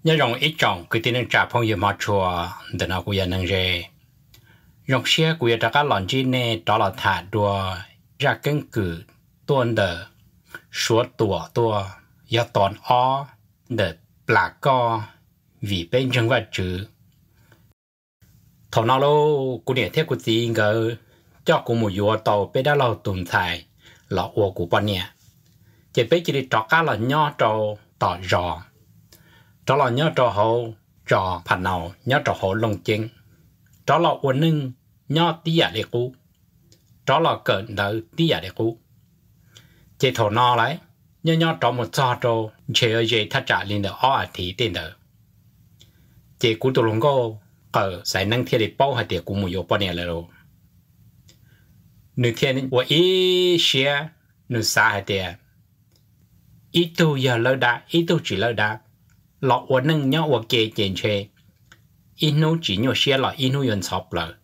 nhớ rong ít trọng cứ tin trả phong yêu mà chùa để nào cũng nhận rề rong xe cũng đã các lần chi nè đó là thả đùa ra根据tuần的说多要toàn o de là co vì bên trong vật chữ thầu nào lâu cũng để theo của gì ngờ cho cũng một yếu tàu bên đó là tồn tại là ô của bọn nhẹ chỉ biết chỉ để cho các là nhỏ trâu tỏ rõ đó là nhớ trò hậu trò phản nào nhớ trò hậu lồng chính đó là ổn nâng nhớ tí giả để cú đó là cận đỡ tí giả để cú chế thổ nó lấy nhớ trò một trò chế ở chế thắt trả lên được ở thì tên đỡ chế cú tụ lồng cô ở sai năng thiên để bao hạt tiền cú một yếu bao nhiêu rồi nửa thiên của ý xe nửa xa hạt tiền ít tu giờ lỡ đá ít tu chỉ lỡ đá lọ ổn nâng nhớ ổn kê chèn chê ít nô chỉ nhớ xe lọ ít nô yên chọc lỡ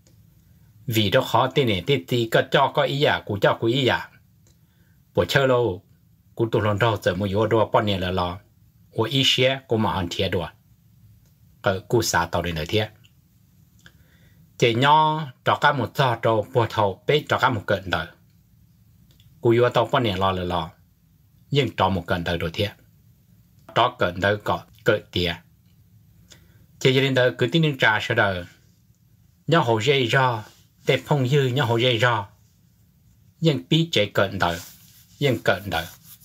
vì đó khó tên này tên tí có cho có ý à cú cho cú ý à bộ chơi lâu cú tụ lần đầu giờ một yếu đua bao nhiêu là lọ ổn ý xe cú mà ăn thiệt đùa ở cú xả tàu đến nơi thiệt chỉ nhớ cho các một trò trâu bộ thầu bế cho các một cận đời cú yếu tàu bao nhiêu lọ là lọ nhưng cho một cận đời rồi thiệt đó cận đời có cận tiệt chỉ cho nên đời cứ tin trả sợ đời nhớ hồ dây ra để phong dư nhớ hồ dây ra nhưng bí chế cận đời nhưng cận đời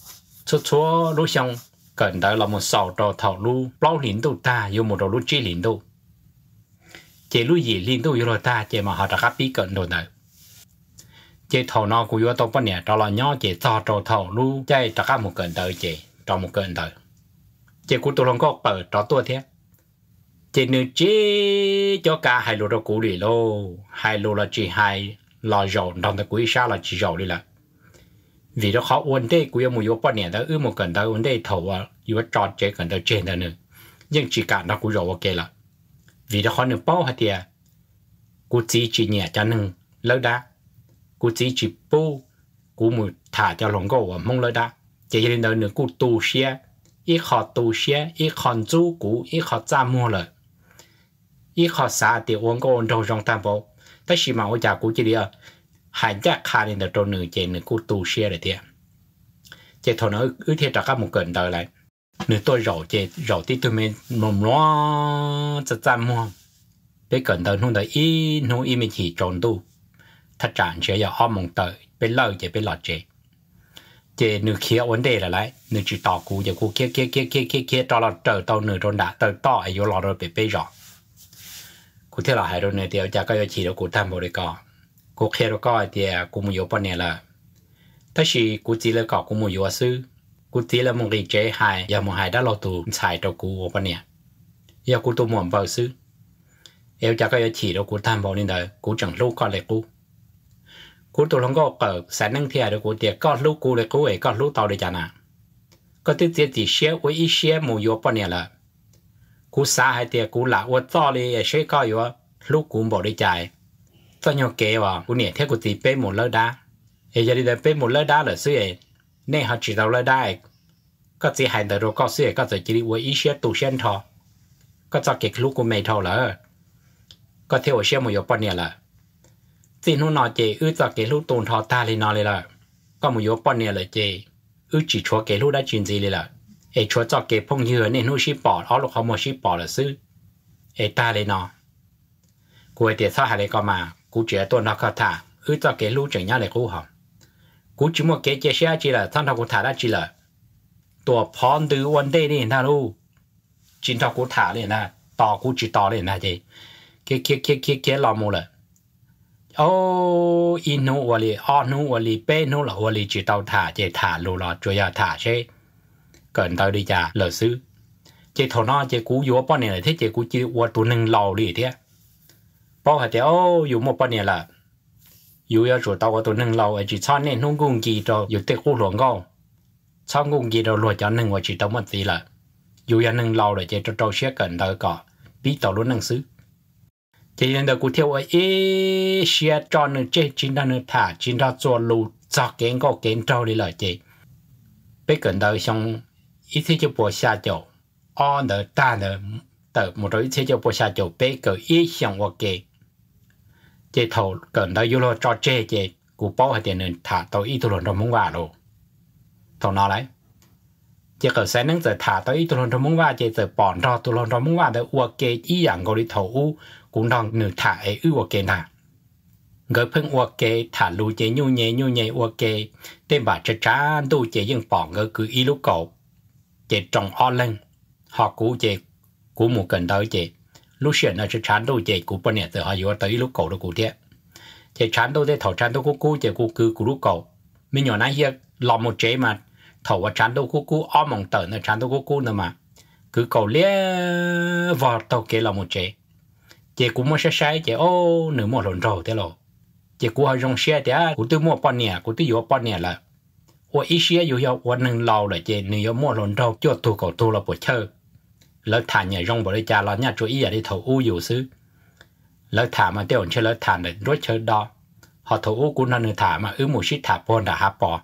số lúc xong cận đời là một sầu trò thầu lu bao lính tu ta yêu một đồ lu chi lính tu chỉ lu gì lính tu yêu rồi ta chỉ mà họ đã bí cận rồi đời chỉ thầu nó của yêu tông bao nhiêu đó là nhớ chỉ sầu trò thầu lu chạy đã một cận đời chỉ trong một cận đời chỉ của tôi không có bờ đó tôi thế chỉ nếu chỉ cho cả hai lô đó cũ đi lô hai lô là chỉ hai lò dầu trong cái quý sao là chỉ dầu đi là vì đó khó ổn định của một yếu bao nhiêu đó một cần đó ổn định thầu à yếu tròn chế cần đó trên đó nữa nhưng chỉ cả nó cũng dầu ok là vì đó khó nữa bao hạt tiền của chỉ nhẹ cho nên lỡ đá của chỉ bu của một thả cho lòng gỗ và mong lỡ đá chỉ nên đó nữa của tu xe ít khó tu xe ít khó chú cũ ít khó ra mua rồi ít khó xả thì uống có ổn trong tam bộ tất nhiên mà ở nhà cũ chỉ đi à hai chắc khai lên được trong nửa trên nửa cũ tu xe để thiệt chỉ thôi nó ước thiệt cho các một cận đời lại nửa tôi rầu tí tôi mới mồm nó ra mua để cận đời nó đời ít nó ít mình chỉ tròn tu thật trạng sẽ giờ ho mong đời bên lâu chỉ bên lọt chỉ nửa kia vấn đề là lại nửa chỉ tỏ cũ giờ cũ kia cho là trở tàu nửa tròn đã tàu tỏ ở chỗ lọt rồi bị bê rõ cú theo là hai đôi này thì cha có chỉ được cú tham bảo được cả cú kia được cả thì cú muốn yêu bao nhiêu là thế thì cú chỉ là cả cú muốn yêu sư cú chỉ là một cái chế hai giờ một hai đã lo tù xài cho cú bao nhiêu giờ cú tu muốn vào sư yêu cha có chỉ được cú tham bảo nên là cú chẳng lúc có lại cú tu không có ở sản năng thì được cú thì có lúc cú lại cú ấy có lúc tàu để trả nè có thứ gì thì share với ý share muốn yêu bao nhiêu là cú xa hay tiệt cú lạ uất to đi sẽ có yếu lúc cú bỏ đi chạy cho nhau kể vào cú nhẹ theo cú tí bê một lơ đá giờ đi đến bê một lơ đá là xưa nên họ chỉ đầu lơ đá có gì hay được rồi có xưa có thể chỉ đi uất ý sẽ tụ sen thọ có cho cái lúc cú mày thọ là có theo sẽ một yếu bao nhiêu là tin nó nói chỉ cho cái lúc tồn thọ ta lên nó lên là có một yếu bao nhiêu là chỉ chỉ cho cái lúc đã chuyện gì lên là chúa cho cái phong dừa nên nó ship bỏ họ lúc họ mua ship bỏ là xứ ta lên nó cô ấy tiệt sao hay là có mà cô chỉ tuần nó có thả cho cái lúc chẳng nhớ lại cô họ cô chỉ một cái chia sẻ chỉ là thằng nào cô thả ra chỉ là tổ phòn từ vấn đề này nào luôn chính thằng cô thả lên là tỏ cô chỉ tỏ lên là gì cái làm một là in nó hoặc là on nó hoặc là bên nó là hoặc là chỉ tao thả chỉ thả luôn là chủ yếu thả chứ cận tao đi chả lỡ xứ chỉ thằng nó chỉ cú vô bao nhiêu là thế chỉ cú chỉ qua tụi nâng lầu đi thế bao hạt thì vô một bao nhiêu là vô ở chỗ tao có tụi nâng lầu chỉ cho nên không cùng gì cho vô tết cú luồng câu cho cùng gì đâu luồng cho nâng qua chỉ tao mất gì là vô ở nâng lầu để chỉ cho tao xét cận tao có biết tao luôn nâng xứ chỉ nên tao cú theo ấy xét cho nên chỉ chính là nên thả chính là做路找见个见着的了这别跟到像一天就播下脚 on the ta the một đôi thế cho bộ xa cho bé cỡ ý xong ok chế thầu cỡ đó yêu lo cho chế cú bao hay tiền nên thả tàu ít tuần trong mông vả rồi thầu nó đấy chế cỡ sáng nắng giờ thả tàu ít tuần trong mông vả chế giờ bỏ ra tuần trong mông vả để ok ý dạng gọi đi thầu u cũng đang nửa thả ấy ok nè người phân ok thả lùi chế nhu nhẹ ok tên bà chết chán tu chế dân bỏ người cứ ý lúc cổ chế trồng o lên họ cú chế cú một cần tới chế lúc xuyên là chết chán tu chế cú bên này từ họ vô tới lúc cổ được cú thế chế chán tu thế thầu chán tu cú chế cú cứ cú lúc cổ mình nhỏ nãy here làm một chế mà thầu và chán tu cú o mong tờ là chán tu cú nữa mà cứ cổ lia vào tàu kế là một chế cú mới sai chế ô nửa một lần rồi thế rồi chỉ cú hay dùng xe thế cú tôi mua bao nhiêu cú tôi vô bao nhiêu là 我一些有要我能捞了这你要摸轮到就吐口吐了不吃了谈也用不了家了人家注意的头乌有事了谈嘛对我吃了谈的多吃到họ头乌cũng nên thả mà một xí thả bòn đã hạ bò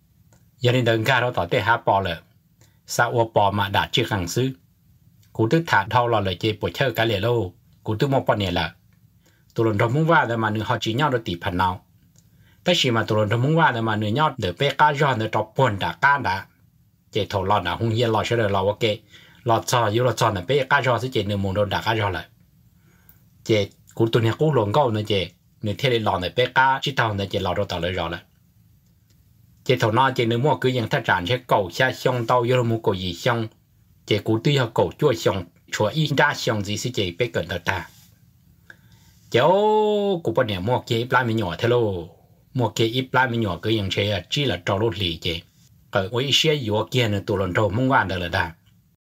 giờ nên đừng ra đó tao để hạ bò了sao ô bò mà đã chưa hàng xứ cú tức thả thâu là lời chơi bồi chơi cái lẻ lâu cú tức mua bao nhiêu là tụi lần trong muốn vào để mà nửa họ chỉ nhau được tỷ phần nàoแต่สิมาตัวเรามุ่งว่าเนี่ยมาเนื้อยอดเดือไปก้าย้อนเดือจบปนด่าก้าด่าเจ้าถอดหลอดด่าหงเฮียหลอดเฉลยเราว่าเกหลอดจออยู่หลอดจอเนี่ยไปก้าย้อนสิเจ้าเนื้อมุงโดนด่าก้าย้อนเลยเจ้ากูตัวเนี่ยกูหลงเก้าเนี่ยเจ้าเนื้อเทเลหลอดเนี่ยไปก้าชิดทางเนี่ยเจ้าเราต่อเลยรอเลยเจ้าถอดนอเจ้าเนื้อมั่วคือยังถ้าจานใช้เก่าใช้ช่องเตาอยู่แล้วมุกกูยี่ช่องเจ้ากูตีเขาเก่าช่วยช่องช่วยอีด้าช่องสิสิเจ้าไปเกิดตาเจ้ากูปนเนี่ยมั่วเก็บปลาไม่หย่อเทโลmột cái ít lại mình nhỏ cáiอย่างเช่นchỉ là trâu lúa lì chứ cái với xe yếu kia nữa tụi lần trâu mong quan được là đã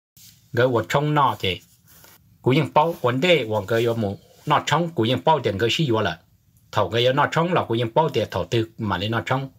cái vật trong nọ chứ cũngยัง包vấn đề hoặc cái yếu một nọ trong cũngยัง包tiền cái xe yếu là thầu cái yếu nọ trong là cũngยัง包tiền thầu tư mà lấy nọ trong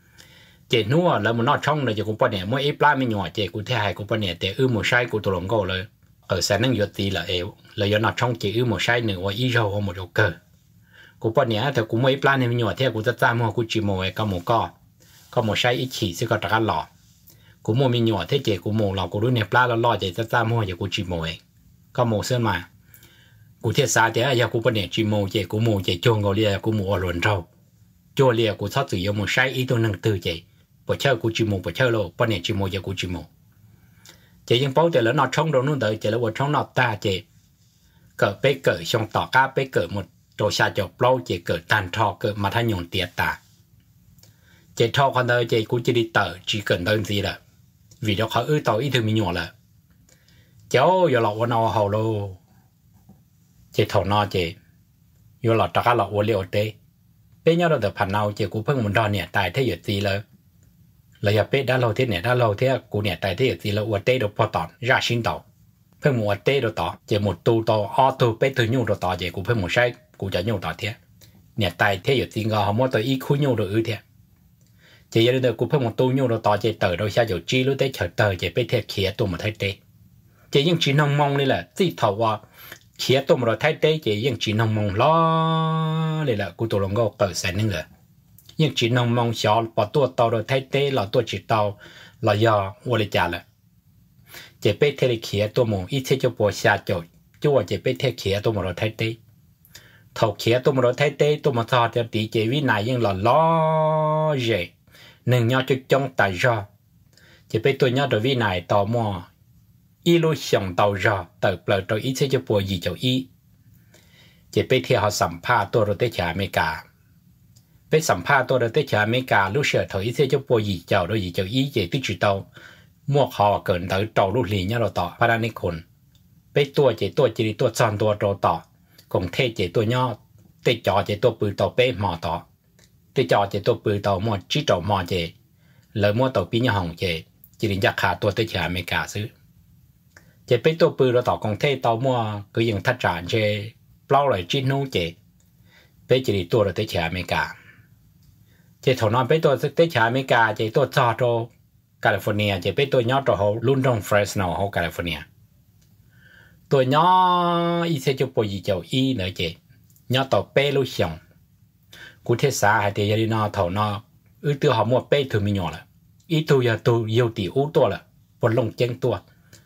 chứ nữa là một nọ trong là chỉ cũng bao nhiêu mỗi ít lại mình nhỏ chứ cũng thế hay cũng bao nhiêu tiền một sai của tụi lần câu là ở sáng năng yếu tí là yếu là yếu nọ trong chỉ một sai nữa và ít rồi một đầu cơกูปเนี่ยแต่กูไม่ปลาในมันอยู่ที่กูจะจ้างมัวกูจีโมไอ้ก็มัวก็มัวใช้อีขี่ซึ่งก็ตะกันหล่อกูมัวมีหยวที่เจกูมัวหล่อกูรู้เนี่ยปลาแล้วหล่อเจจะจ้างมัวอย่ากูจีโมไอ้ก็มัวเส้นมากูเทียสาเดียอย่ากูปเนี่ยจีโมเจกูมัวเจโจงกูเรียกูมัวหล่นเท่าโจเรียกูชอบสื่อมัวใช้อีตัวหนึ่งตื่นเจปวดเช่ากูจีโมปวดเช่าโลปเนี่ยจีโมอย่ากูจีโมเจยังเป้าแต่แล้วนอช่องโดนนู่นเตยเจแล้วว่าช่องนอตาเจเกิดไปเกิดช่องต่อก้าไปเกิดหมดตัวชาจบเปล่าเจเกิดตันทอเกิดมาท่านยงเตียตาเจทอคนเดียวเจกูจะได้เตอจีเกินเดินสิละวิธีเขาต่ออีถึงมีหยวละเจ้าอย่าหลอกว่านอเฮาโลเจทอนอเจอย่าหลอกตะการหลอกวัวเลี้ยวเตเป็นยอดเราแต่ผ่านเอาเจกูเพิ่งมันดอนเนี่ยตายที่หยุดสิเลยเราอย่าเป็ดด้านเราที่เนี่ยด้านเราที่กูเนี่ยตายที่หยุดสิแล้ววัวเตเราพอตอนราชินต่อเพิ่งมัวเตเราต่อเจหมดตูต่อออตูเป็ดถึงยูเราต่อเจกูเพิ่งมัวใช้กูจะยูต่อเทียเนี่ยตายเทียอยู่จริงก็เขาหมดตัวอีคู่ยูเราเทียเจยังเดินกูเพิ่งมัวตูยูเราต่อเจเตอเราใช้อยู่จีรู้ได้เฉยเตอเจไปเทียเขียตัวมาไทยเตเจยังจีนองมองนี่แหละที่ถาวเขียตัวมาเราไทยเตเจยังจีนองมองล้อเลยแหละกูตัวลงก็เปิดแสนนึงเลยยังจีนองมองชอปอตัวต่อเราไทยเตเราตัวจีต่อเรายอวัวเลยจ่าเลยเจไปเทียเขียตัวมองอีเทียจะปวดชาจดจู่ว่าเจไปเทียเขียตัวมาเราไทยเตถกเขียตัวมันเราไทยเต้ตัวมันทอดจะตีเจวินัยยังหล่อล้อเจหนึ่งยอดจุดจงตายรอจะไปตัวยอดตัววินัยต่อมออีลุช่องต่อรอเติบเปล่าตัวอีเชจะปวดยีเจ้าอีจะไปเที่ยวสัมภาษณ์ตัวเราได้จากอเมริกาไปสัมภาษณ์ตัวเราได้จากอเมริกาลูกเสือถอยอีเชจะปวดยีเจ้าโดยยีเจ้าอีเจติดจุดเตามั่วคอเกินเตาต่อลูกหลีเนี่ยเราต่อพระนิคนไปตัวเจตัวจีตัวจอนตัวโตต่อกงเทเจตัวย่อเตจอเจตัวปืนต่อเป๊ะหมอต่อเตจอเจตัวปืนต่อหมอจีจ่อหมอเจเลยมั่วต่อปีนยหงเจจีรินยาขาตัวเตจอเมริกาซื้อเจไปตัวปืนเราต่อกงเทต่อมั่วก็ยังทัดจานเจเปล่าเลยจีนู้เจไปจีริตัวเราเตจอเมริกาเจถอนอนไปตัวเตจอเมริกาเจตัวจอโตแคลิฟอร์เนียเจไปตัวย่อตัวเขาลุ่นตรงเฟรสโนเขาแคลิฟอร์เนียตัวย่ออีเซจูปอยเจ้าอีเนอเจย่อต่อเป้ลูกช่องกูเทศาให้เดียรีนอเท่านอตัวหอมมัวเป้ถึงมีหยอละอีตัวยาตัวเยี่ยวตีอู้ตัวละปนลงเจ้งตัว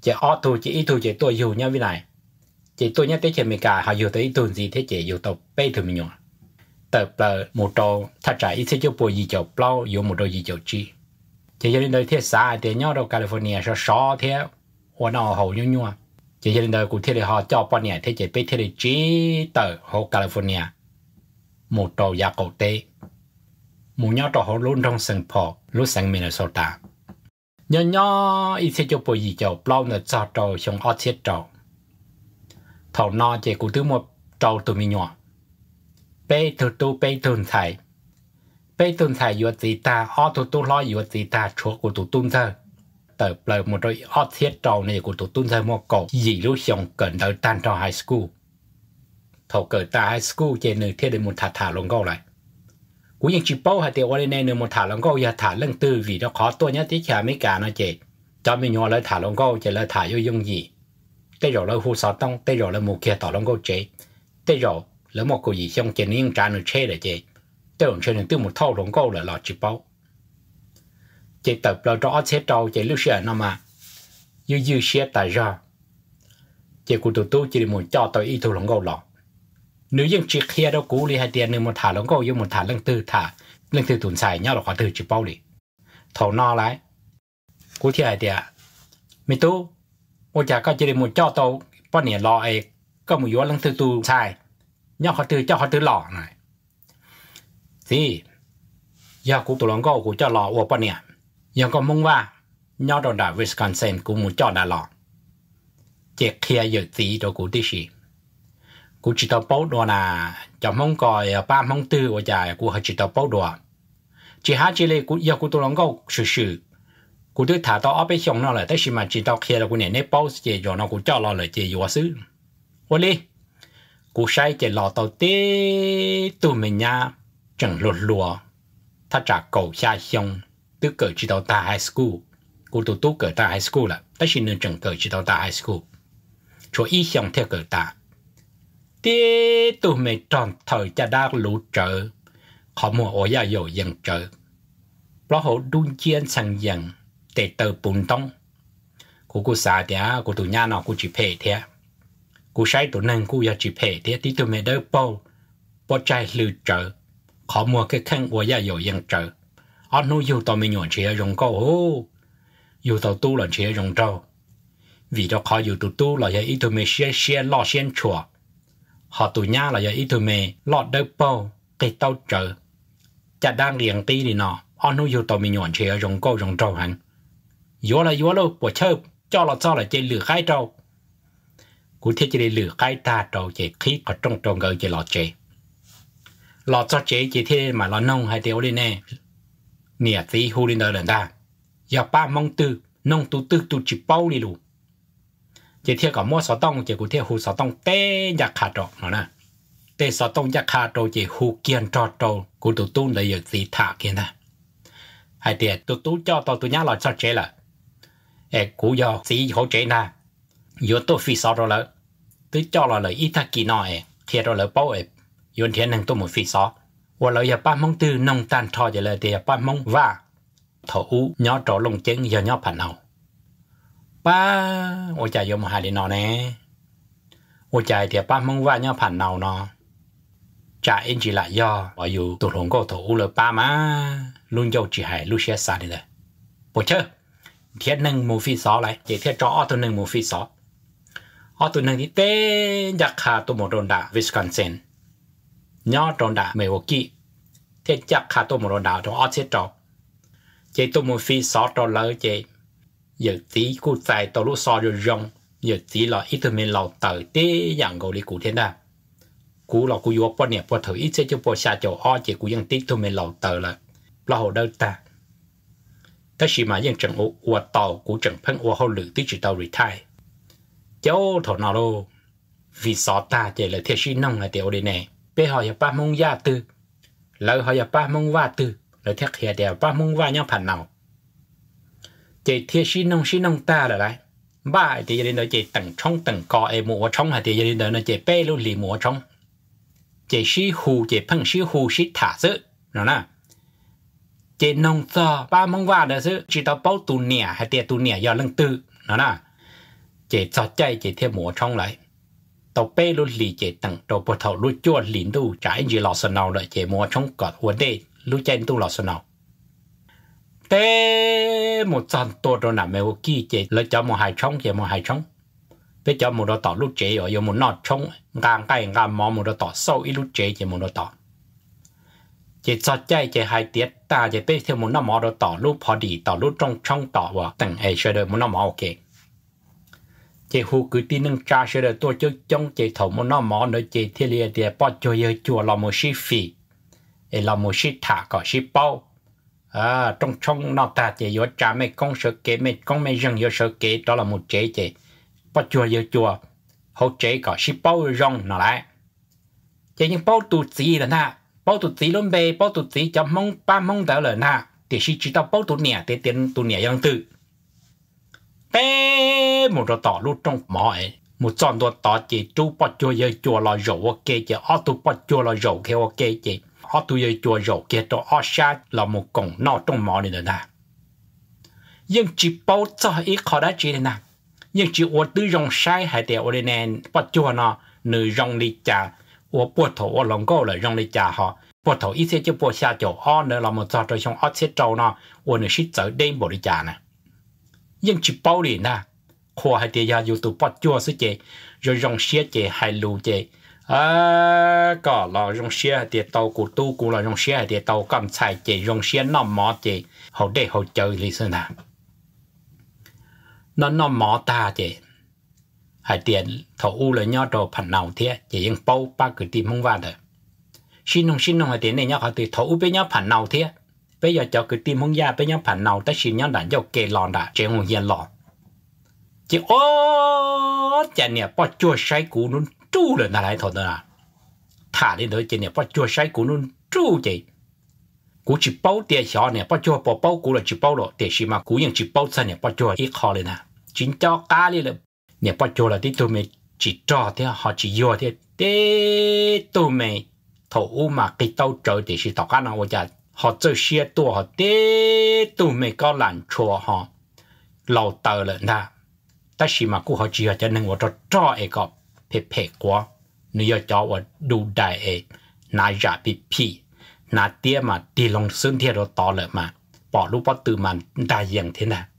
chỉ ở tu chỉ ít tu chỉ tôi yêu nhau với này chỉ tôi nhớ tới chuyện mình cả họ yêu tới ít tu gì thế chỉ yêu tàu bay thôi mình nhọ tập là một trò thật trái ít cho bồi gì cho bao yêu một đôi gì cho chi chỉ cho nên đời thế xã thì nhau đâu California sao xó thế hoặc nào hầu như nhau chỉ cho nên đời cụ thể là họ cho bao nhiêu thế chỉ biết thế là chỉ tờ họ California một trò giá cổ tế một nhau trò họ luôn trong sân phò lúc sang Minnesota nhỏ ít cho bồi gì cho bao nữa cho trò xong ở thiết trò thầu nó chỉ cụ thứ một trò tụi mình nhỏ bây tu bây tuần thải yuột gì ta ở tu lo yuột gì ta chúa của tụi tuần thơ tập lời một đôi ở thiết trò này của tụi tuần thơ một cậu gì lúc xong cần đợi tan cho high school thầu cỡ ta high school chỉ nơi thiết đến một thả lông câu lại cú những chỉ bao hay tiêu ở đây nên một thả lông câu ya thả lưng tư vì nó khó tôi nhớ tí chả mấy cả nó chỉ cho mình nhỏ lại thả lông câu chỉ là thả vô dùng gì tới rồi là hú sáu tông tới rồi là một kia thả lông câu chế tới rồi là một cái gì xong chỉ nên trả nó chế để chế tới rồi trên từ một thau lông câu là chỉ bao chỉ tập là cho chế trâu chỉ lúc xưa nó mà như xếp tại ra chỉ của tụi tôi chỉ muốn cho tôi ít thu lông câu lọ nếu như chỉ kia đâu cũ đi hay tiền nếu một thả lông câu như một thả lưng tư tuần xài nhau là khoảng từ chỉ bao đi thầu no lại cũ thì hay tiền mình tu ôi chả có chỉ muốn cho tôi bao nhiêu lọ ấy có một yếu lưng tư tu xài nhau họ từ cho họ từ lọ này thì giờ cũ tụi lông câu cũ cho lọ ô bao nhiêu giờ có mongว่าnhau đồn đại Wisconsin cũng muốn cho đã lọ chỉ kia giờ tí đó cũ tí gì cú chỉ tao bao đồ là cho mong coi ba mong tư ở nhà cú chỉ tao bao đồ chỉ hai chỉ là cú giờ cú tôi làm câu sự cú tôi thả tao ở bên trong nó làแต่是 mà chỉ tao kia là cú này bao chỉ cho nó cú cho nó là chỉ yếu xứ ôi đi cú sai chỉ lọ tao tê tụi mình nha chẳng lột lùa ta trả cầu xa xong tức cỡ chỉ tao ta high school cú tụi tôi cỡ ta high school làแต่是 nên chẳng cỡ chỉ tao ta high school cho ý xong theo cỡ ta tê tụi mình tròn thời cha đã lũ trợ họ mua ở nhà dầu dân trợ đó họ đun chiên sang dân để tờ bùn tông cô xả thì cô tụi nhà nào cô chỉ phê thế cô sai tụi nên cô giờ chỉ phê thế thì tụi mình đỡ bao trái lũ trợ họ mua cái khăn ở nhà dầu dân trợ ở nơi yêu tao mình nhọn chế rong câu ô yêu tao tu là chế rong trâu vì đó họ yêu tụi tu là vậy tụi mình xe lo xuyên chùa họ tụi nhà là giờ ít tụi mày lọt đỡ bao cái tao chờ chả đang liền tí đi nọ anh nuôi yêu tao mình nhọn chơi rong câu rong trâu hẳn vô là bỏ chơi cho là chơi lửa khai trâu cụ thể chơi lửa khai ta trâu chơi khí ở trong trâu gờ chơi lọt cho chơi chỉ thế mà lọt nông hay tiêu đi nè nè tí hu đi nơi lần ta giờ ba mong tư nông tu chỉ bao đi luôn chỉ theo cả mua sọ tông chỉ cụ theo hú sọ tông té giặc khát trọ nó nè té sọ tông giặc khát trọ chỉ hú kiên trọ cụ tụt tung lấy được gì thả kiên ta hay tiệt tụt cho tụi nhá là cho chế là cụ giờ gì hỗ trợ na yếu tôi phi sọ rồi là tôi cho là ít thắc kỳ nọ khi rồi là bao yếu thiên năng tôi một phi sọ và là giờ ba mong tư nông tan thọ giờ là tiệt ba mong và thổ nhỏ trọ lồng chân giờ nhỏ phản hậu ba ôi trời vô một hai đi nọ nè ôi trời thì ba mong va nhau phản nào nọ trả anh chỉ lại do ở dù tụt hồn cô thủ là ba má luôn dâu chỉ hay luôn xe xa đi rồi bộ chơi thiết nâng một phi xó lại chỉ thiết cho tôi nâng một phi xó tôi nâng thì tên giặc hà tôi một đồn đảo Wisconsin nhỏ đồn đảo Milwaukee thiết giặc hà tôi một đồn đảo cho thiết cho chỉ tôi một phi xó cho lỡ chỉ giờ tí cô tại tàu lúa so rồi rong giờ tí là ít thôi mình lẩu tờ té dạng gầu đi cụ thế nào cú là cú vô bao nhiêu bao thử ít sẽ cho bao xa chỗ o chỉ cú yang tí thôi mình lẩu tờ là hồ đâu ta tất nhiên mà yang chẳng ô tàu cú chẳng phân ô hậu lử tí chỉ tàu retire cháu thằng nào đâu vì sao ta chỉ là thiết sĩ nông là tiểu đây này bây họ giờ ba mông gia tư lỡ họ giờ ba mông va tư lỡ thiết hiện đều ba mông va nhau phản nào chỉ thiết sĩ nông ta là đấy ba thì gia đình đó chỉ tầng cò em mua trong hay thì gia đình đó nó chỉ bê luôn lì mua trong chỉ sĩ hù chỉ phăng sĩ hù sĩ thả sự nó nè chỉ nông cho ba mông va đó sự chỉ tao bao tu nẻ hay tiền tu nẻ do lưng tư nó nè chế cho chạy chế thêm mùa trong lại tàu bê luôn lì chế tặng tàu bột thầu luôn chua lìn đu trái gì lò sần nào lại chế mùa trong cọt vấn đề luôn chạy tu lò sần nào té một trămตัวđó nằm mèo kia chế lấy cho một hai trong chế một hai trong bây giờ một đó tỏ lúc chế ở một nọ trong ngang cái ngang mò một đó tỏ sâu ít lúc chế một đó tỏ chế cho chạy chế hai tiết ta chế bây theo một nọ mò đó tỏ lúcพอดีtỏ lúc trong tỏ vào tặng hệ sẽ được một nọ mò ok chế hú cứ tin nâng cha sẽ được tôi chơi trong chế thầu một nọ mò nữa chế thiên liệt để bắt cho yêu chùa làm một sĩ phi làm một sĩ thả có sĩ bao trong nọ ta chế yêu cha mấy con sợ kế mấy con mấy rừng yêu sợ kế đó là một chế bắt chùa yêu chùa hậu chế có sĩ bao rong nó lại chế những bao tụ gì là na bao tụ gì luôn bề bao tụ gì cho mong ba mong đó là na thì sĩ chỉ tao bao tụ nhẹ để tiền tụ nhẹ yang tự bé một đồ tỏ lúc trong mọi một chọn đồ tỏ chỉ chú bắt chùa yêu chùa là rổ ok chỉ ở tụ bắt chùa là rổ kêu ok chỉ ở tụ yêu chùa rổ kia đó ở xa là một cổng nọ trong mọi này là nhưng chỉ bao cho ít khó đã chỉ là nhưng chỉ ở tư rong sai hay để ở đây nè bắt chùa nó nơi rong đi trả ở bột thổ ở lòng câu là rong đi trả họ bột thổ ít sẽ cho bột xa chỗ ở nữa là một trò chơi trong ở xét trâu nó ở nơi shit tới đêm bột đi trả nè nhưng chỉ bao liền nè khoa hay để ra YouTube bắt chùa sự chế rồi rong xe chế hay lù chế có là rong xe để tàu của tu cũng là rong xe để tàu cầm xài chế rong xe nằm mỏ chế hậu để hậu chơi lý sơn nè nó mỏ ta chế hay tiền thầu u là nhau đồ phần nào thế chỉ những bao ba cái tim không vào được xin nông hay tiền này nhau họ từ thầu u bên nhau phần nào thế bây giờ cho cái tim không ra bên nhau phần nào ta xin nhau đã giao kê lòn đã chuyện không hiện lòn chỉ chả nè bao chua say cũ nó tru rồi là lại thôi đó là thả đi nữa chỉ nè bao chua say cũ nó tru chỉ cũ chỉ bao tiền xỏ nè bao chua bao cũ là chỉ bao rồi tiền xí mà cũ những chỉ bao sao nè bao chua ít khó lên nè chính cho cá đi là nè bao chua là tí tụi mình chỉ cho thế họ chỉ vô thế thế tụi mình thầu mà cái tàu trời thì chỉ tao cá nào vậy họ chơi xe tua họ thế tụi mình có làm chùa họ lâu tờ lên nè ta chỉ mà cũ họ chỉ cho nên họ cho ấy có phê quá nếu cho họ đủ đại ấy nãy giờ bị phi nãy tiệt mà đi lòng sơn thiệt rồi toเลยmà bỏ lúc bắt từ mà đại diện thế nào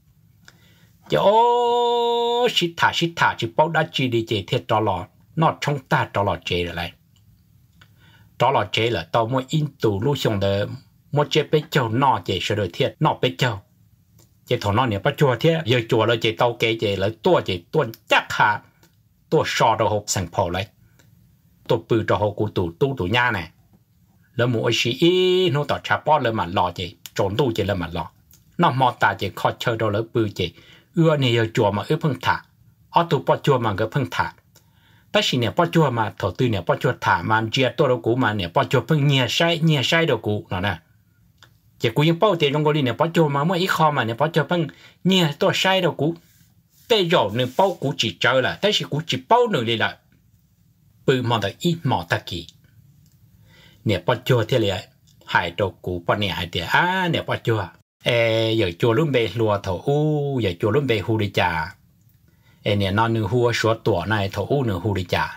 chỗ xịt thả chỉ bao đã chỉ đi chế thiệt cho lò nó trong ta cho lò chế rồi lại cho lò chế là tao mua in tủ lưu xong de mua chế bé châu nọ chế sửa đổi thiệt nọ bé châu chế thằng nọ này bắt chùa thiệt giờ chùa là chế tao kê chế là tua chế tuôn chắc hà tua sò đồ hộp sành phò lại tua bự đồ hộp của tủ nhà này là mua xí nó tao chả bỏ lên mà lò chế trốn tủ chế lên mà lò nó mò ta chế khó chơi đồ lớn bự chế ưa này giờ chùa mà ưa phân thả ở tụ bắt chùa mà cái phân thả ta chỉ nè bắt chùa mà thổ tư nè bắt chùa thả mà chia tôi đâu cũ mà nè bắt chùa phân nhẹ sai đâu cũ nó nè chỉ cũ những bao tiền trong cái nè bắt chùa mà mỗi ít kho mà nè bắt chùa phân nhẹ tôi sai đâu cũ bây giờ nè bao cũ chỉ chơi là ta chỉ cũ chỉ bao nửa đi lại bự mà được ít mà ta kỳ nè bắt chùa thế này hải đâu cũ bắt nè hải tiền nè bắt chùa giờ chùa luôn bề lùa thổ u giờ chùa luôn bề hu đi trà nè nó nửa hu số tuổi này thổ u nửa hu đi trà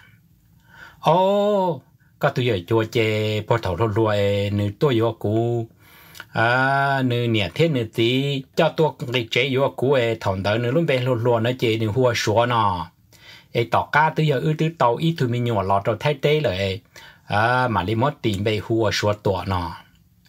có tôi giờ chùa chè bỏ thổ thổ lùa nửa tôi vô cũ nửa nè thế nửa tí cho tôi cái chế vô cũ thằng đó nửa luôn bề lùa nó chè nửa hu số nọ tỏ cá tôi giờ từ tàu ít thôi mình nhỏ lọt rồi thay tế rồi mà đi mất tìm bề hu số tuổi nọ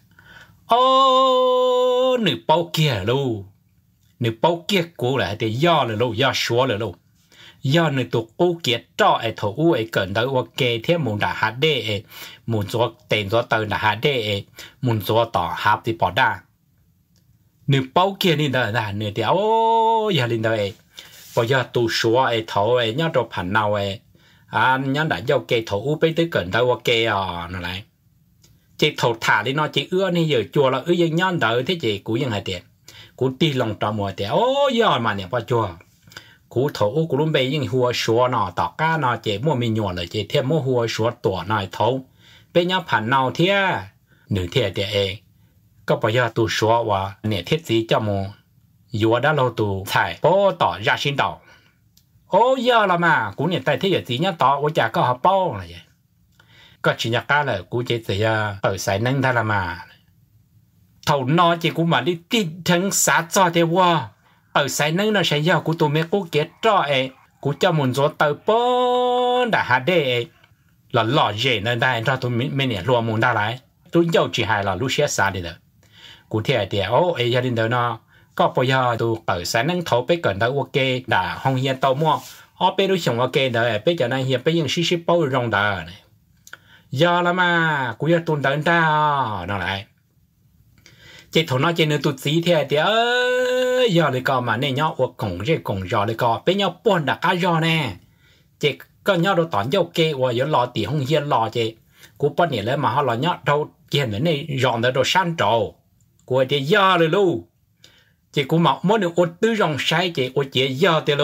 nửa bao kia luôn nửa bao kia cũ lại thì do là luôn do số là luôn do nửa tụ ô kia cho ai thầu u ai cần tới ô kê thêm muốn đã hạt đê muốn số tiền số tờ đã hạt đê muốn số tỏ hạt thì bỏ ra nửa bao kia lên đó là nửa thì giờ lên đó bây giờ tụ số ai thầu nhớ đồ phản nào nhớ đã do kê thầu u bây tới cần tới ô kê nó lại chị thầu thả đi nó chị ưa này giờ chùa là ưa dân nhân đợi thế chị cũngยัง hai tiền cũng đi lòng trò mùa tiền giờ mà nè bao chùa cũng thầu cũng luôn bây giờ hùa số nọ tỏ cá nọ chị mua mình nhỏ là chị thêm mua hùa số tuổi này thầu bây giờ phản nào thế nửa thế để có bây giờ tu số và nè thiết gì cho mua vừa đã lâu tu xài bố tỏ ra xin đầu ô giờ là mà cú này tại thế giờ tí nhá tỏ ô chả có học bao là vậy có chỉ nhắc ra là cú chỉ thì ở sài nâng ta là mà thầu nó chỉ cú mà đi tin thằng xã cho thế qua ở sài nâng nó sẽ giờ cú tụi mẹ cú kết cho ấy cú cho muốn số tờ bốn đã hạ đề là lọ dễ nên đây cho tụi mình nè luôn muốn đã lại tôi giàu chỉ hay là lúc xé xa đi được cụ thể thì ô ấy gia đình đó nó có bây giờ tôi ở sáng nâng thấu bé cần đó ok đã không hiện tàu mua họ bé đối xong ok đó bé cho nên hiện bé những xí bao rong đó này giờ là mà cụ giờ tuần tới ta nó lại chỉ thằng nó chỉ nên tụt xí thế thì giờ lại có mà nên nhau hoặc cùng cái cùng giờ lại có bé nhau buồn đã cá giờ nè chỉ có nhau đồ tỏn dâu kê và giờ lò tiền không hiện lò chỉ cụ bắt nhẹ lên mà họ lò nhau đâu kia này dọn được đồ san trầu của thì giờ rồi luôn chỉ cũng mặc mỗi được ô tư rong sai chỉ ô chỉ giờ thì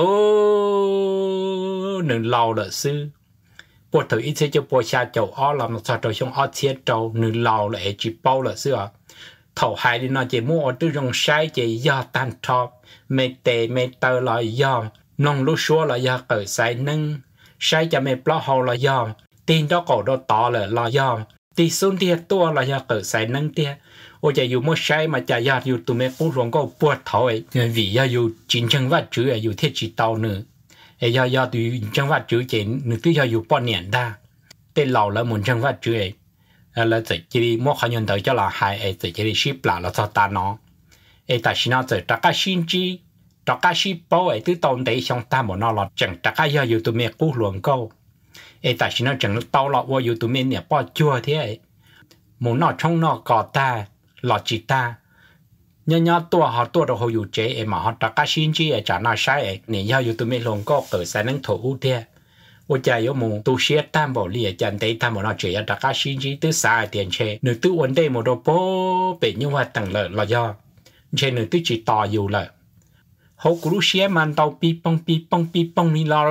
luôn nương lâu là sư bộ thử ít sẽ cho bộ xa chậu ó làm sao cho xong ó chia trâu nương lâu là chỉ bao là sư à thầu hai đi nó chỉ mua ô tư rong sai chỉ giờ tan thọ mẹ tệ mẹ tơ là giờ nông lúc xua là giờ ở sai nâng sai cho mẹ bao hậu là giờ tin đó cổ đó to là giờ tí xuống tia tua là giờ ở sai nâng tia ôi giờ dù mất sai mà chả giờ dù tụi mẹ cũng luôn có buồn thôi vì giờ dù chính chân vắt chữ dù thiết chỉ tàu nữa giờ tụi chân vắt chữ chỉ nữa cứ giờ dù bao nhiêu ta tên lão là muốn chân vắt chữ là chỉ mua khả nhân tới cho là hai chỉ ship là cho ta nó tại sao nó tất cả xin chi tất cả ship bao từ tàu đấy xong ta mà nó là chẳng tất cả giờ dù tụi mẹ cũng luôn có tại sao nó chẳng tàu là qua dù tụi mẹ nè bao chua thế muốn nó trong nó có ta lọ chỉ ta nhớ tua họ tua đồ họอยู่chế mà họ tất cả xin chi trả nó sai này giờ tụi mình luôn có ở sai năng thủ thế ôi cha yếu mù tu sửa tam bảo lìa chân tế tam bảo nó chỉ tất cả xin chi từ xa tiền chế nửa tư vấn đề một đồ bố bị như vậy tầng lợi là do chế nửa tư chỉ tỏ dù lợi họ cũng sửa màn tàu pi bông mi lo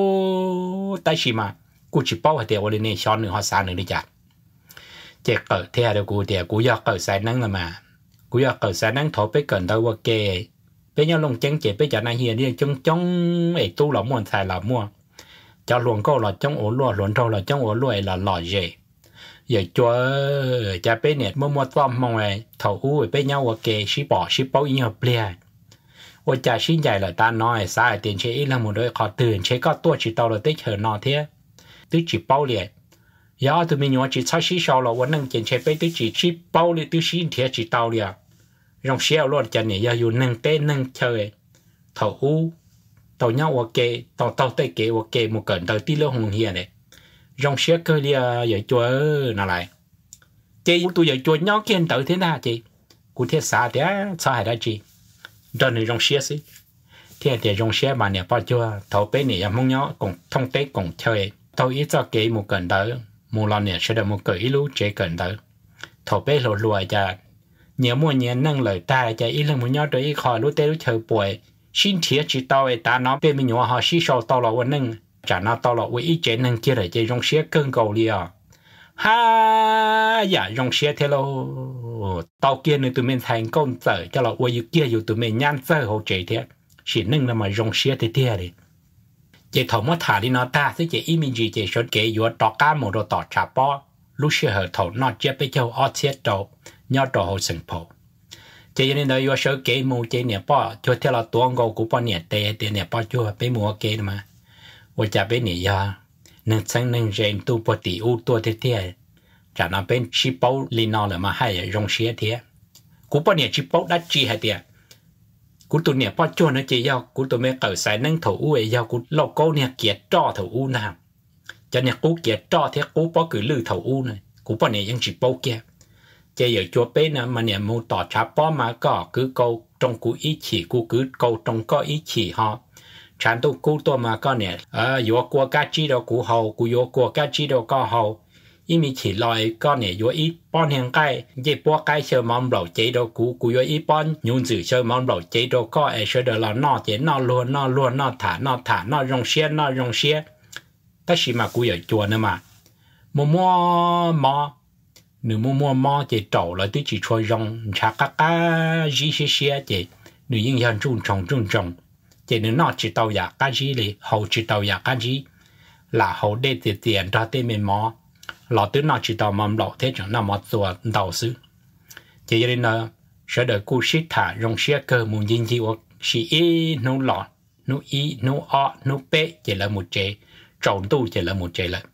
lô tại sao mà cũng chỉ bảo thì ở đây này cho nửa họ xa nửa đi chả chỉ ở theo được cụ thì cụ giờ ở sai năng là mà cụ giờ ở sai năng thổ bé cần đâu ok bé nhau lông chân chỉ bé cho này hiện đi trong ấy tu là muốn xài là mua cho luồng câu là trong ổ lúa luồng trâu là trong ổ lúa là lò dễ giờ cho cha bé này mua tôm mong này thầu u bé nhau ok ship bao nhiêu bia ôi cha xin dạy là ta nói sai tiền chế ít là một đôi khóตื่นchế có tua chỉ tao là tích chờ nó thế tức chỉ bao liền giờ tụi mình nói chỉ sau xí sau làวันนึง chế bé tụi chỉ bao li tụi xí thiệt chỉ tao liền rong xéo luôn cho này giờ dù nâng té nâng chơi thầu u tàu nhau ok tàu tây kế ok một cẩn tàu tí lơ hồng hiền này rong xéo cơ lia giờ chua nào lại chị tụi giờ chua nhau kiên tàu thế nào chị cụ thể sao thế sao hay đó chị cho nên rong xéo xí thì rong xéo mà nè bao chua thầu bé này mong nhau cùng thông tế cùng chơi tàu ít cho kế một cẩn tàu một lần này sẽ được một cỡ ít lú chế cẩn tàu thầu bé lùa lùa cha nhớ mua nhớ năng lời ta cha ít lần muốn nhau tới ít khỏi lú tê lú chờ bụi xin thiệt chỉ tao ấy ta nói bên mình nhỏ họ xí sầu tao làวันนึง chả nó tao là với ý chế năng kia để chơi rong xé cơn cầu liền ha dạ rong xé thế lo tao kia nữa tụi mình thành công tử cho là với kia dù tụi mình nhăn phơi hỗ trợ thế chỉ nâng là mà rong xé thế thế đi chế thầu mất thả đi nó ta sẽ chế ý mình gì chế số kế dù tao cá một đồ tỏ trả bó lúc xưa hở thầu nó chế bây giờ ở chết đầu nhớ đồ hồ sừng phổ chế nên đó vô số kế mù chế nè bó cho theo là tuồng gầu của bó nè tê nè bó cho bé mua kế mà và chả bé nè giờ nâng sáng nâng rèn tu bó tỷ u tua thế thế chả nó bên chỉ bao lì nó là mà hay rong xía thế của bó nè chỉ bao đắt chi hay thế của tụi nè bó cho nó chế giao của tụi mẹ cởi sai nâng thủ u ấy giao của lộc câu nè kiệt trò thủ u nào cho nè cú kiệt trò thế cú bó cử lư thủ u này của bó nè vẫn chỉ bao kia chế giờ cho bé nè mà nè mua tỏ trả bó mà có cứ câu trong cú ý chỉ cú cứ câu trong có ý chỉ họ chẳng tu cú tôi mà có nè vô qua cá chi đâu cú hậu cú vô qua cá chi đâu có hậu ý mi chỉ lòi có nè vô ý bon hàng cái dễ bó cái sơ mong đầu chế đâu cú vô ý bon nhung dự sơ mong đầu chế đâu có ai sơ được là nó chế nó luôn nó thả nó rong xe tất nhiên mà cú ở chùa nữa mà mua nếu mua chỉ trầu lại tới chỉ trôi rong chả cá gì xí chỉ nếu những dân trồng chỉ nếu nó chỉ tàu giả cái gì thì hậu chỉ tàu giả cái gì là hậu để tiền ra tên mình mò lọ tứ nó chỉ tàu mầm lọ thế chẳng nó mòตัวđầu xứ chỉ cho nên là sẽ đợi cú shit thả rong xe cơ muốn nhìn gì hoặc chỉ ý nấu lọ nấu ý nấu ọ nấu bé chỉ là một chế trộn tu chỉ là một chế là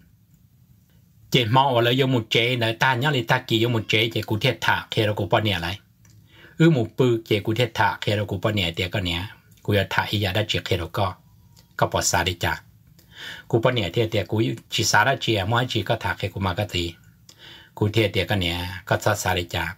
chỉ mò là dùng một chế là ta nhớ là ta kỳ dùng một chế chỉ cú thiệt thả khi đó cú bao nhiêu lại một bự chỉ cú thiệt thả khi đó cú bao nhiêu tiền cái này cú要thả ý đã chỉ khi đó có bỏ xa đi chả cú bao nhiêu tiền cú chỉ xa ra chỉ mỗi chỉ có thả khi cú mà cái gì cú thiệt tiền cái này có xa đi chả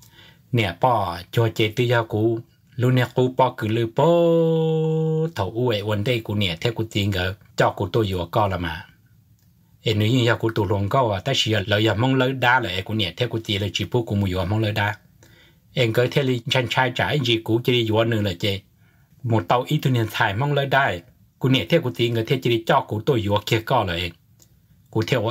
nè bỏ cho chế tự do cú lúc nè cú bỏ cứ lưu bỏ thầu uể vấn đề cú nè theo cú tiền cái cho cú tôi vừa có là mà em nói như cú tôi luôn có à tại vì lợi giờ mong lợi đa là cú nè theo cú tiền là chỉ bố cú mua vừa mong lợi đa em có thể đi tranh trai trái gì cú chỉ vừa nữa là chế một tàu ít tuổi niên thải mong lợi đa cú nè theo cú tiền người theo chỉ cho cú tôi vừa kia có là em cú theo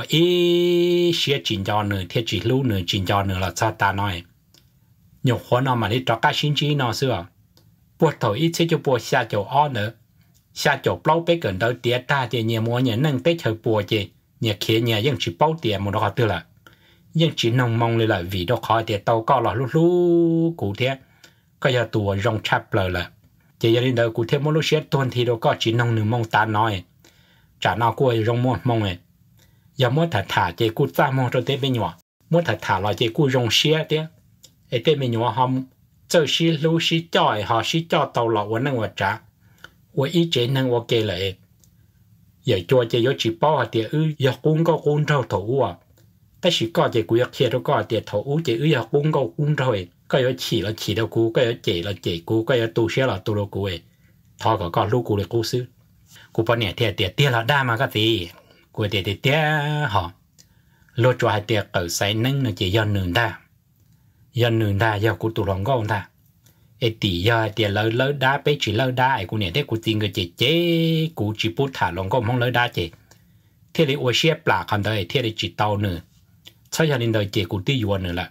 ý sẽ chỉnh cho nữa theo chỉ lưu nữa chỉnh cho nữa là sao ta nói nhiều khoản nào mà đi cho các sinh trí nó xưa buộc thổi ít sẽ cho buộc xa chỗ ó nữa xa chỗ bao bé gần đâu tiệt ta thì nhiều mua nhà nâng bé chờ buộc chứ nhà kia nhà vẫn chỉ bao tiền một đó tư là vẫn chỉ nông mong lên là vì đó khỏi thì tàu có là lúc cụ thể có giờ tùa rong chắp lời là chỉ giờ đến đâu cụ thể một lúc xét tuần thì đâu có chỉ nông nương mong ta nói trả nào cô rong mua mong ấy giờ muốn thả chỉ cụ ta mong cho tới bên nhỏ muốn thả là chỉ cụ rong xe đấy ở đây mình nói hông, giờ xí lú xí chọi họ xí cho tàu lọ của năng vật trả, của ý chế năng của kê lại, giờ cho chế có chỉ bao thì giờ cũng có cũng trâu thủ à,แต่是ก็chế cũng kia đó có thì thủ chế giờ cũng có cũng rồi, có giờ chỉ là chỉ đâu cũng, có giờ chế là chế cũng, có giờ tu sửa là tu đâu cũng ấy, thọ có lúc cũng là cũng xứ, cũng bao nhiêu thì là đa mà cái gì, cũng thì họ, lúc cho hai ở sai năng là chỉ do nương đa. dân nương đa do của tụi lòng con ta, ấy tỷ do tiền lỡ đá bé chỉ lỡ đá ấy của nhà thế của tiền người chế của chỉ bút thả lòng con không lỡ đá chế, thế thì ở xe bạc còn đây thế thì chỉ tàu nữa, sau giờ đến đời chế của tiêu yuan nữa là,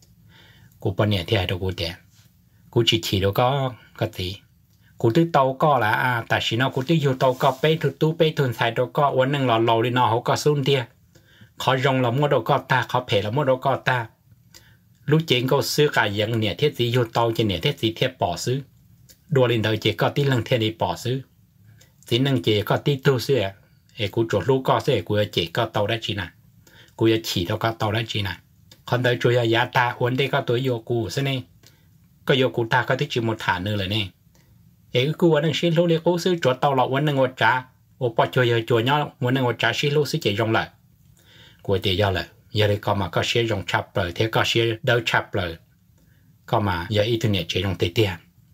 của bên nhà thế đâu của tiền, của chỉ đâu có cái gì, của tiêu tàu có là tại vì nó của tiêu yuan tàu có bé thuần xài đâu có, uốn năng lò đi nó không có xuống tiền, họ rong là mua đâu có ta, họ phê là mua đâu có ta. lúc chuyện có xứ cả dân nè thiết gì vô tàu trên nè thiết gì thiết bỏ xứ đua lên đời chỉ có tí lần thiết đi bỏ xứ tí năng chỉ có tí tu xứ à ấy cú chuột lúc có xứ cú chỉ có tàu đã chỉ nè cú chỉ đâu có tàu đã chỉ nè còn đời chủ yếu giá ta vấn đề có tuổi vô cú xứ này có vô cú ta có tí chỉ một thả nữa rồi nè ấy cú vấn đề xí lúc đi cú xứ chuột tàu lọ vấn đề ngồi trả ô bỏ chuột nhau vấn đề ngồi trả xí lúc xứ chỉ rong lại cú thì do lại giờ đây có mà có xe dùng chập rồi thế có xe đỡ chập rồi có mà giờ internet chỉ dùng tiền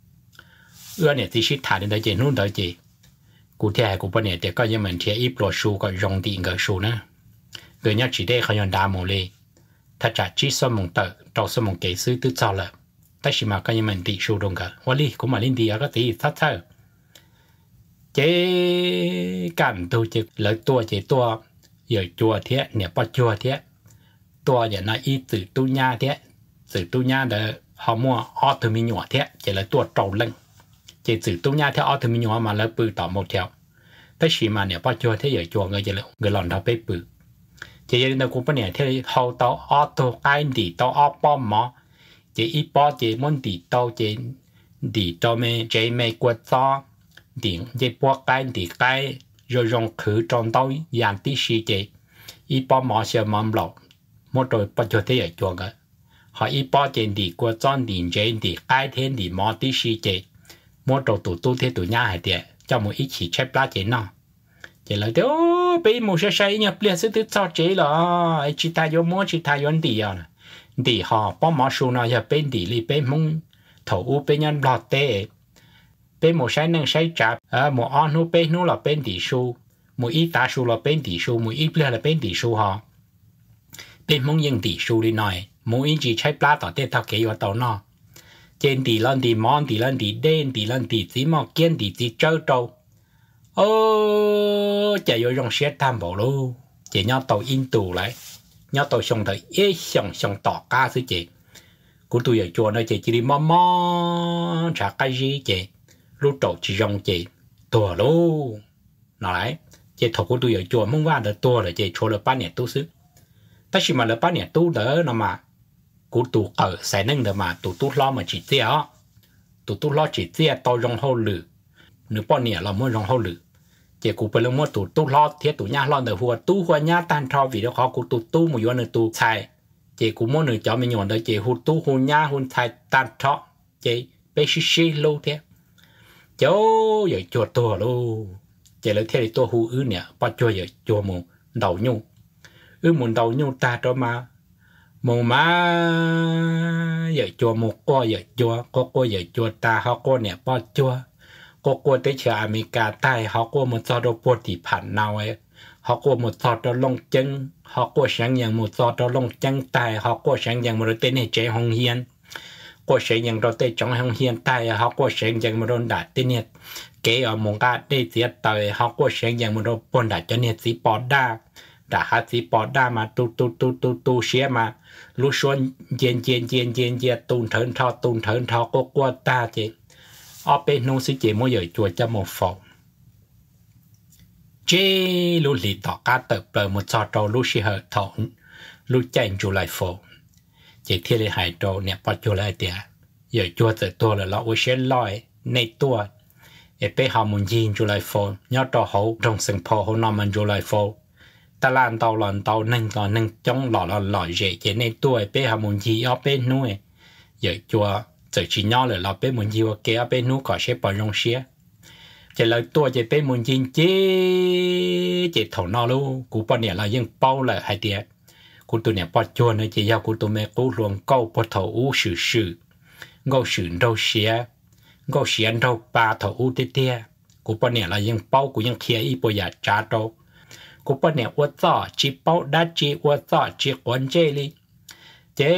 ưa này thì thả đến đây chỉ nút đây chỉ cụ thể của bên này thì có những mình thì ít đồ số có dùng tiền cái số nữa người nhớ chỉ để họ dùng đa mồ lì thật ra chỉ số mong tự trâu số mong kỹ sư tự cho là tại sao mà có những mình tỷ số đồng cả hoa lì cũng mà linh đi ở cái gì thắt thơ chế cảm tôi chỉ lợi tua chỉ tua giờ chùa thế nè bao chùa thếตัวอย่างนั้นอีสื่อตู้ยาเท่สื่อตู้ยาเด้อเขามัวออโตมิญัวเท่จะเลยตัวโตเล่งจะสื่อตู้ยาเท่ออโตมิญัวมาแล้วปืนต่อหมดเท่าแต่ชีมาเนี่ยป้าจัวเท่ใหญ่จัวเงยจะเลยเงยหล่อนเราไปปืนจะยังเดินกูปะเนี่ยเท่เขาต่อออโตไอ้ดีต่อออป้อมหมอจะอีป้อจะมันดีต่อจะดีต่อไม่จะไม่กวดซ้อดิ่งจะพวกไก่ดีไก่rồi dùng khử tròn tao giảm tí xì chế yป้อมหมอเสียมันหลอกmột đôi bắt cho thế ở chuồng cái họ ít bao tiền đi qua chọn tiền chế đi ai thêm đi mò tí xí chế một đôi tụ thế tụ nhà hay thế cho một ít chỉ chép lá chế nó chế là thế ô bây một số sai nhập liền sẽ tự cho chế là chỉ ta vô mua chỉ ta vô đi à đi họ bao mò số nào giờ bên đi li bên mông thầu u bên nhân lọt tê bên một sai năng sai chạp một on nu bên nu là bên đi số một ít ta số là bên đi số một ít là bên đi số họ bên mong những tỷ số đi nói mỗi chỉ chạy plá tỏ tên thao kế vào tàu nó trên tỷ lần tỷ mòn tỷ lần tỷ đen tỷ lần tỷ tí mò kiên tỷ tí trâu trâu ô chạy vô trong xe tham bảo luôn chỉ nhau tàu in tù lại nhau tàu xong thời ế xong tỏ ca thứ chị của tôi ở chùa nó chỉ đi mò trả cái gì chị lúc đầu chỉ rong chị tua luôn nói lại chế thầu của tôi ở chùa mong va được tua là chế chùa là ba nhẹ tu xứ ta chỉ mà là ba nhẹ tu đỡ nó mà của tu ở sai năng được mà tu lo mà chỉ tiếc tu lo chỉ tiếc tao rong hậu lử nếu ba nhẹ là muốn rong hậu lử chế của bây giờ muốn tu lo thiết tu nhá lo được hùa nhá tan thao vì đó họ của tu một vấn tu sai chế của muốn nữa cho mình nhọn đấy chế hùa nhá hùa sai tan thao chế bé xí lâu thế cháu giờ chùa tua luôn chế lấy thế thì tua hù nè bắt chùa giờ chùa mù đầu nhung muốn đầu nhung ta đó mà mù má giờ chùa một cô giờ chùa cô giờ chùa ta họ cô nè bắt chùa cô tới chợ America tai họ cô một số đồ bột thì phản nào ấy họ cô một số đồ lông chân họ cô sáng nhận một số đồ lông chân tai họ cô sáng nhận một đồ tên này trẻ hồng hiền cô sáng nhận đồ tên trong hồng hiền tai họ cô sáng nhận một đồ đã tên này kể ở một cái đây thì tới họ cô sáng nhận một đồ bột đã cho nên chỉ bỏ đa đã hát chỉ bỏ đa mà tu xé mà lúc xuân dên tuôn thơn thọ cô ta chứ ở bên nông sĩ chế mỗi giờ chùa cho một phòng chế lúc lì tỏ cá tập bờ một trò trâu lúc xí hợp thỏng lúc chạy chùa lại phòng chế thiết lì hải trâu nè bắt chùa lại tiệt giờ chùa tự tua là lọ sẽ lòi nay tua ở bên họ muốn nhìn chùa lại phòng nhớ trò hậu trong sừng phò hậu nằm mình chùa lại phòng ta làm tàu nâng trong lọ dễ chế nay tua ở bên họ muốn gì ở bên nuôi giờ chùa giờ chỉ nhau làเราเป็นmuốn gì và kia bênนู้có sẽ bỏ rong xía chỉ làตัวchỉเป็นmuốn gì chỉ thầu nó luôn cú bao nhiêu làยังเป้าlà hai tiệt cúตัวเนี่ยปอดจวนเลยchỉ giao cúตัวแม่cúรวมเก้าปอดthầu u sử ngô sử đâu xía ngô xía đâu ba thầu u tiệt cú bao nhiêu làยังเป้าcúยังkiaอีปอยากจ้าโตcú bao nhiêuว่าจ่อchỉเป้าได้chỉว่าจ่อchỉ quan chế li chế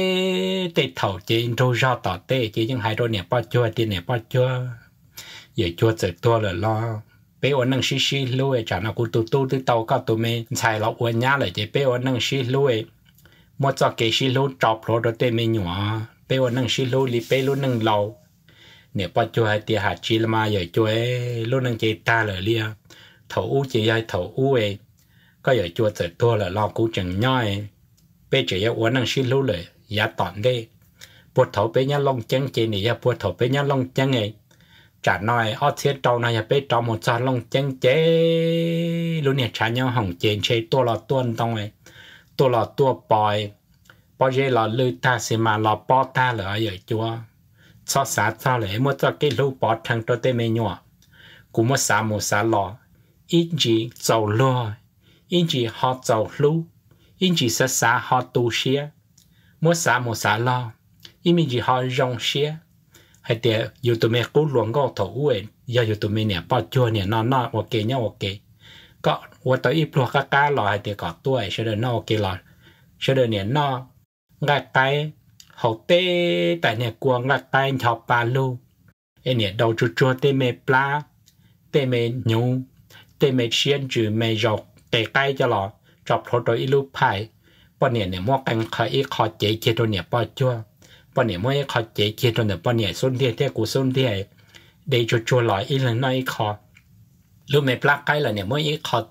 tê thầu chế rau rau tỏ tê chế những hai đôi nè bao chua tiền nè bao chua giờ chua tự tua là lo bé ôn năng xí lui chả nào cũng tu tàu cao tu mê xài lọ ôn nhá lại chế bé ôn năng xí lui một cho cái xí lui chọc rồi đó tê mê nhỏ bé ôn năng xí lui li bé luôn năng lâu nè bao chua hai tia hạt chi mà giờ chua luôn năng chế ta là lia thầu u chế hai thầu u có giờ chua tự tua là lo cũng chẳng nhoi bây giờ ya uốn năng xí lúเลยya tọn đây bột thầu bây nhá long chân chế này ya bột thầu bây nhá long chân này trả nói ở thiết trâu này ya bây trâu một sao long chân chế luôn nè trả nhau hỏng chế chế tua là tuôn tông này tua là tua bòi bòi dễ là lư ta xí mà là bò ta là ở giờ chúa sao xả sao lại mua cho cái lú bò thằng cho tên mày nhỏ cũng mua xả lò ít gì giàu lo ít gì họ giàu lú因chỉ sẽ xã họ tu xía mỗi xã một xã lo因为chỉ họ rong xía hay để dù tụi mình cố luận có thủ ấy giờ dù tụi mình nè bao chua nè nó ok nhá ok có và tới ít lo cá lo hay để có tuổi sẽ được nó ok lo sẽ được nè nó ngắt tay hậu tê tại nè cuồng ngắt tay chọc ba lu ấy nè đầu chua tê mê pla tê mê nhung tê mê xiên trừ mê dọc tê tay cho lọ chọc thổ đôi ilu phai bọn nè mua canh khai khó chế chế đồ nè bao chua bọn nè mua khó chế chế đồ nè bọn nè xuân thiên thế của xuân thiên để cho chua lại ít lần nói khó lúc mấy plak cái là nè mua ít khó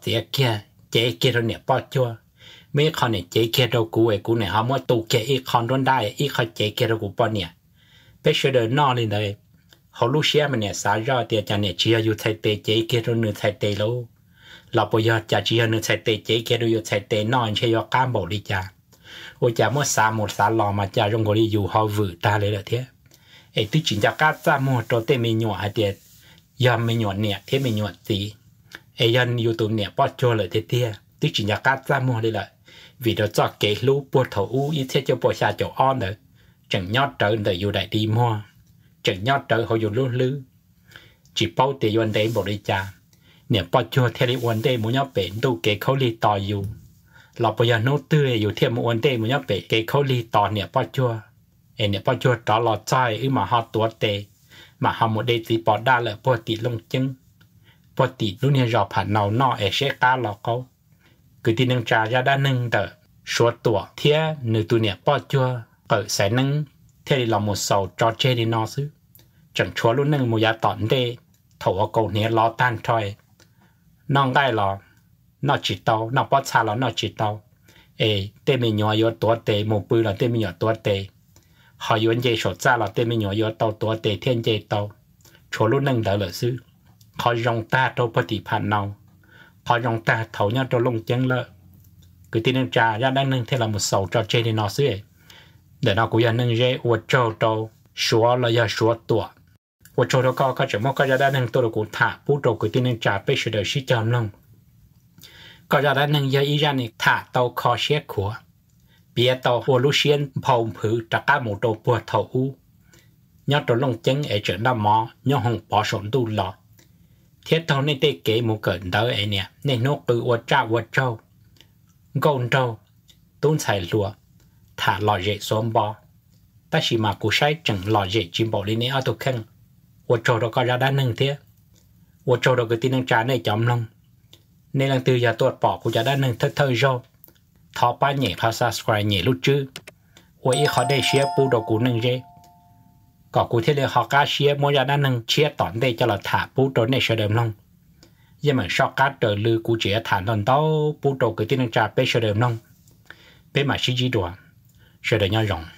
chế kia đồ nè bao chua mấy khó nè chế kia đồ của nè họ mua tụ kia ít khó đoan đại ít khó chế kia đồ của bọn nè bây giờ đời nọ lên đây họ lúc xưa mà nè xả ra thì cha nè chia yêu thay tê chế kia đồ nè thay tê lâuเราพยายามจะเชื่อในสายเตะเจ๊แกดูอยู่สายเตะนอนเชื่อการบอกดีจ้าโอ้จ้าเมื่อหมดลองมาจ้ารงกอลีอยู่ฮอวืตาเลยละเทียไอ้ที่จริงจะการจ้าหมดตัวเตะไม่หยวนไอเดียยอมไม่หยวนเนี่ยเทียไม่หยวนตีไอ้ยันอยู่ตัวเนี่ยป้อโจเลยเทียที่จริงจะการจ้าหมดเลยละvì đó cho cái lú bùa thầu u ít thế cho bùa xa chỗ on nữa chẳng nhót trở đờiอยู่đại đi mua chẳng nhót trở họอยู่luôn lư chỉ bao tiền yuan đấyบอกดีจ้าเนี่ยพอชัวเทลิวันเดมุญเป็นดูเกเขาลีต่ออยู่เราพยายามโน้ตตื้ออยู่เทียมวันเดมุญเป็นเกเขาลีต่อเนี่ยพอชัวเนี่ยพอชัวต่อหลอดใจมาหาตัวเตมาหาโมเดลตีปอดได้เลยพอติดลงจึงพอติดรุ่นนี้เราผ่านเอานอเอเชก้าเราเขาคือที่นึงจ่ายด้านนึงแต่ชัวตัวเทียหนึ่งตัวเนี่ยพอชัวเปิดสายนึงเทลิเราหมดเสาจอเจดีนอซื้อจังชัวรุ่นนึงมุญตอนเด thầu cầu này lo tan thôi non gai lo nó chỉ tàu nó bắt xa lo nó chỉ tàu tên mình nhỏ yếu tuổi tệ một bữa là tên mình nhỏ tuổi tệ họ yếu dây sổ ra là tên mình nhỏ yếu tàu tuổi tệ thiên dây tàu chỗ lúc nâng đỡ lợi sư họ dùng ta đâu bất tỷ phản nào họ dùng ta thấu nhau cho lông chân lợ cứ tin nâng trà ra đang nâng thế là một sầu cho chơi đi nó xứ để nó cũng nâng dây uất trâu trâu số là giờ số tuổi uất trâu đâu có chỉ một cái ra đang nâng tôi được cũng thả bút trâu cứ tin nâng trà bây giờ đời sĩ chấm lông có ra đang nâng giờ ý ra này thả tàu kho xét của bia tàu hồ lú xiên phong phứ trả cả một đồ bùa thầu u nhớ đồ lông chân ở chỗ nào mò nhớ hồng bỏ sổn tu lọ thiết thầu nên tê kế một cẩn đó ấy nè nên nó cứ uất trâu gôn trâu tôn xài lúa thả lò dễ xóm bò ta chỉ mà cú sai chẳng lò dễ chim bỏ lên ở tổ khăn uất trâu đó có ra đang nâng thế uất trâu đó cứ tin nâng trà này chấm lông nên là từ giờ tuột bỏ của cha đã nâng thất thơ rồi thọ ba nhẹ phá subscribe nhẹ lúc chứ ôi ý họ đây share bu đồ của nâng dê có cụ thể là họ cá share mỗi giờ đã nâng share tỏn đây cho là thả bu đồ này sẽ đầm long nhưng mà sau cá trời lư cụ chỉ thả tỏn tao bu đồ cái tin nâng trà bé sẽ đầm long bé mà xí gì đồ sẽ đợi nhau rộng